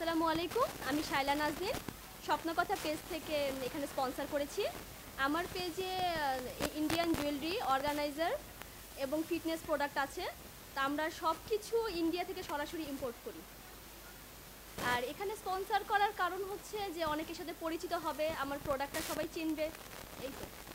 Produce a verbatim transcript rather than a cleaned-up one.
আসসালামু আলাইকুম, আমি শায়লা নাজনীন স্বপ্নকথা পেজ থেকে এখানে স্পন্সর করেছি। আমার পেজে ইন্ডিয়ান জুয়েলারি, অর্গানাইজার এবং ফিটনেস প্রোডাক্ট আছে। তা আমরা সব কিছু ইন্ডিয়া থেকে সরাসরি ইম্পোর্ট করি। আর এখানে স্পন্সর করার কারণ হচ্ছে যে অনেকের সাথে পরিচিত হবে, আমার প্রোডাক্টটা সবাই চিনবে, এই তো।